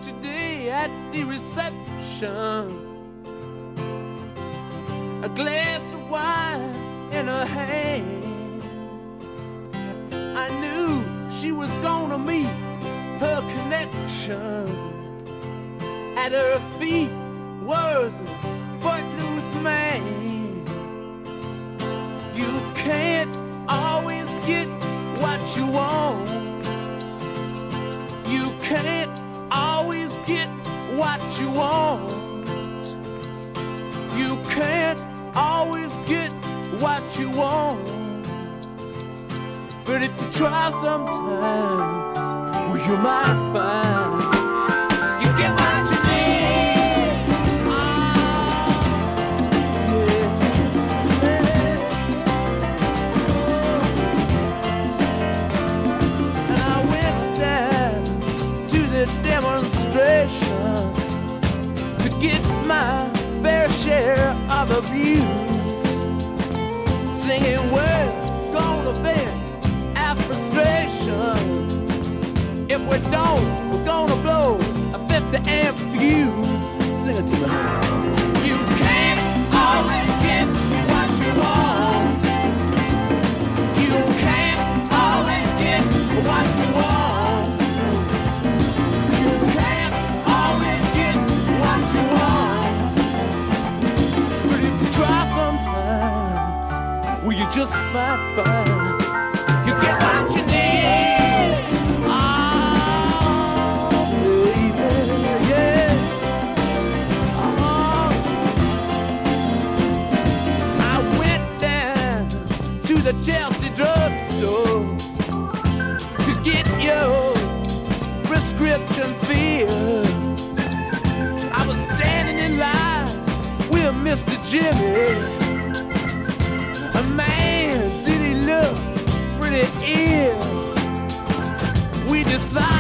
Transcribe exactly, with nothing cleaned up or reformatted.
today at the reception, a glass of wine in her hand. I knew she was gonna meet her connection. At her feet was a footloose man. You can't always get what you want. You can't always get what you want. You can't always get what you want. But if you try sometimes, well, you might find you get what you need. Oh, yeah. And I went down to the demonstration to get my fair share of abuse, singing words gonna vent our frustration. If we don't, we're gonna blow a fifty amp fuse. Sing it to me. You can't always get what you want. You can't always get what you want. You can't always get what you want. But if you try sometimes, well, you just might find you get what you need. The Chelsea drugstore to get your prescription filled. I was standing in line with Mister Jimmy. A man, did he look pretty ill? We decided